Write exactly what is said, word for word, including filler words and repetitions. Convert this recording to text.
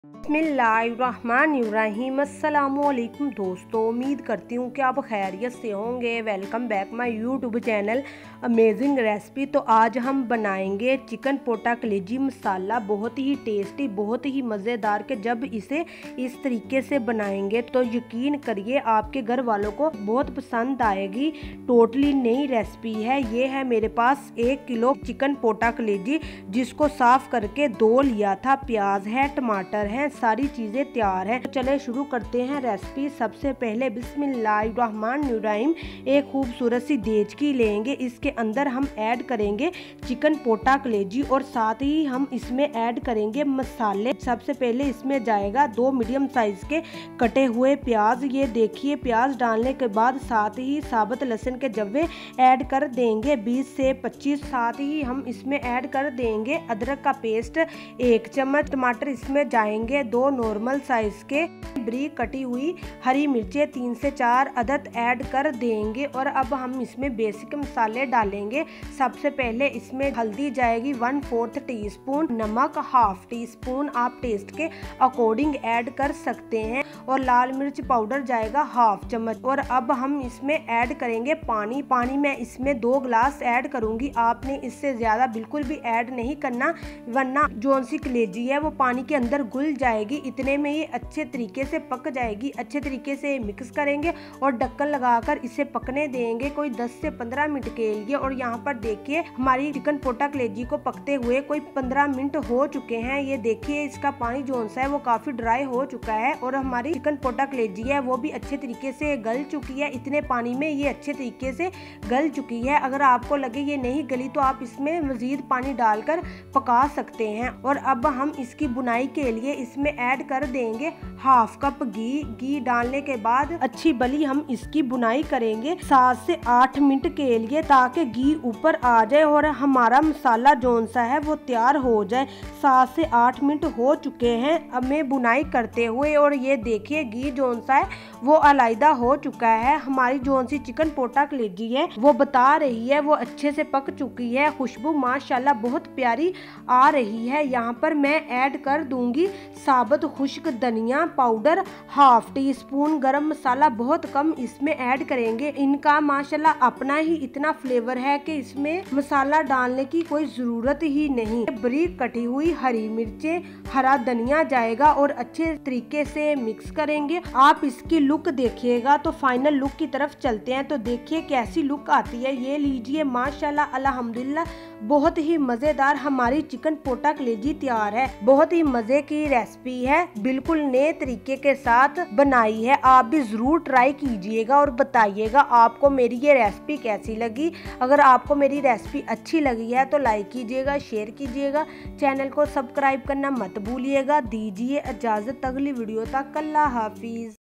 बिस्मिल्लाहिर्रहमानिर्रहीम। अस्सलामुअलैकुम दोस्तों, उम्मीद करती हूँ कि आप खैरियत से होंगे। Welcome back my YouTube channel amazing recipe. तो आज हम बनाएंगे चिकन पोटा कलेजी मसाला, बहुत ही टेस्टी, बहुत ही मज़ेदार के जब इसे इस तरीके से बनाएंगे तो यकीन करिए आपके घर वालों को बहुत पसंद आएगी। टोटली नई रेसिपी है। ये है मेरे पास एक किलो चिकन पोटा कलेजी, जिसको साफ करके धो लिया था। प्याज है, टमाटर है, सारी चीजें तैयार है। तो चले शुरू करते हैं रेसिपी। सबसे पहले बिस्मिल्लाहिर्रहमानिर्रहीम एक खूबसूरत सी देचकी लेंगे। इसके अंदर हम ऐड करेंगे चिकन पोटा कलेजी और साथ ही हम इसमें ऐड करेंगे मसाले। सबसे पहले इसमें जाएगा दो मीडियम साइज के कटे हुए प्याज। ये देखिए, प्याज डालने के बाद साथ ही साबुत लहसुन के जव्वे ऐड कर देंगे बीस से पच्चीस। साथ ही हम इसमें ऐड कर देंगे अदरक का पेस्ट एक चम्मच। टमाटर इसमें जाएंगे दो नॉर्मल साइज के। बारीक कटी हुई हरी मिर्चें तीन से चार अदद ऐड कर देंगे। और अब हम इसमें बेसिक मसाले डालेंगे। सबसे पहले इसमें हल्दी जाएगी वन फोर्थ टी स्पून, नमक हाफ टी स्पून, आप टेस्ट के अकॉर्डिंग ऐड कर सकते हैं, और लाल मिर्च पाउडर जाएगा हाफ चम्मच। और अब हम इसमें ऐड करेंगे पानी। पानी मैं इसमें दो गिलास ऐड करूंगी। आपने इससे ज्यादा बिल्कुल भी ऐड नहीं करना, वरना जो सी कलेजी है वो पानी के अंदर घुल जाएगी। इतने में ही अच्छे तरीके से पक जाएगी। अच्छे तरीके से मिक्स करेंगे और ढक्कन लगाकर इसे पकने देंगे कोई दस से पंद्रह मिनट के लिए। और यहाँ पर देखिए हमारी चिकन पोटा कलेजी को पकते हुए कोई पंद्रह मिनट हो चुके हैं। ये देखिए इसका पानी जो सा है वो काफी ड्राई हो चुका है, और हमारी चिकन पोटा कलेजी है वो भी अच्छे तरीके से गल चुकी है। इतने पानी में ये अच्छे तरीके से गल चुकी है। अगर आपको लगे ये नहीं गली तो आप इसमें मजीद पानी डालकर पका सकते हैं। और अब हम इसकी बुनाई के लिए इसमें ऐड कर देंगे हाफ कप घी। घी डालने के बाद अच्छी बली हम इसकी बुनाई करेंगे सात से आठ मिनट के लिए, ताकि घी ऊपर आ जाए और हमारा मसाला जोन सा है वो तैयार हो जाए। सात से आठ मिनट हो चुके हैं अब मैं बुनाई करते हुए, और ये देखिए घी जोन सा है वो अलहदा हो चुका है। हमारी जोन सी चिकन पोटा कलेजी है वो बता रही है वो अच्छे से पक चुकी है। खुशबू माशाल्लाह बहुत प्यारी आ रही है। यहाँ पर मैं ऐड कर दूंगी साबुत खुश्क धनिया पाउडर हाफ टी स्पून। गरम मसाला बहुत कम इसमें ऐड करेंगे। इनका माशाल्लाह अपना ही इतना फ्लेवर है कि इसमें मसाला डालने की कोई जरूरत ही नहीं। बारीक कटी हुई हरी मिर्चें, हरा धनिया जाएगा और अच्छे तरीके से मिक्स करेंगे। आप इसकी लुक देखिएगा। तो फाइनल लुक की तरफ चलते हैं। तो देखिए कैसी लुक आती है। ये लीजिए माशाल्लाह अल्हम्दुलिल्लाह बहुत ही मजेदार हमारी चिकन पोटा कलेजी तैयार है। बहुत ही मजे की रेसिपी है, बिल्कुल नए तरीके के साथ बनाई है। आप भी जरूर ट्राई कीजिएगा और बताइएगा आपको मेरी ये रेसिपी कैसी लगी। अगर आपको मेरी रेसिपी अच्छी लगी है तो लाइक कीजिएगा, शेयर कीजिएगा, चैनल को सब्सक्राइब करना मत भूलिएगा। दीजिए इजाजत अगली वीडियो तक। अल्लाह हाफिज।